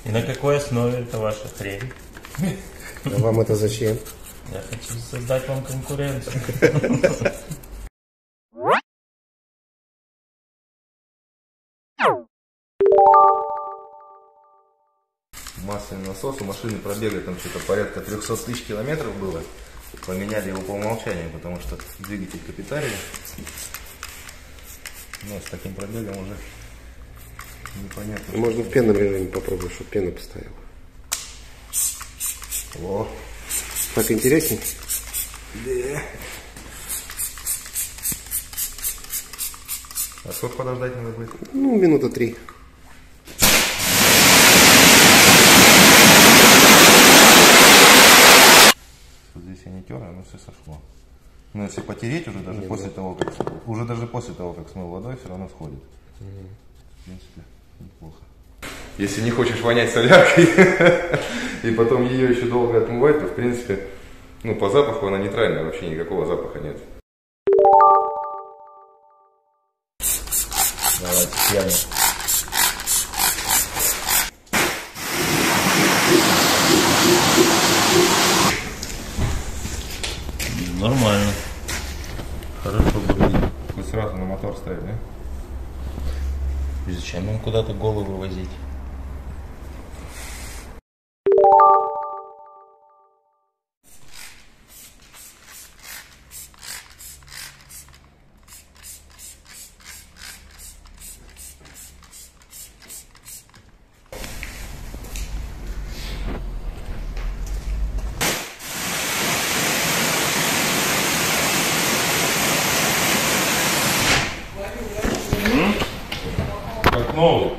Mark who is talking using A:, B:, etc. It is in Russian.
A: И на какой основе это ваша хрень?
B: А вам это зачем?
A: Я хочу создать вам конкуренцию.
C: Масляный насос, у машины пробега там что-то порядка 300 тысяч километров было. Поменяли его по умолчанию, потому что двигатель капитальный. Но с таким пробегом уже непонятно.
B: Можно в пенном режиме попробовать, чтобы пена постояла.
C: О,
B: Так интересней?
C: да. А сколько подождать надо будет?
B: Ну, минута 3.
C: Здесь я не тер, оно все сошло. Но если потереть уже даже после того, как смыл водой, все равно сходит. В принципе, неплохо. Если не хочешь вонять соляркой и потом ее еще долго отмывать, то в принципе, ну по запаху она нейтральная, вообще никакого запаха нет. Давайте пьяно.
A: Нормально. Хорошо будет.
C: Вы сразу на мотор ставили, да?
A: И зачем им куда-то голову возить?
C: Как новый.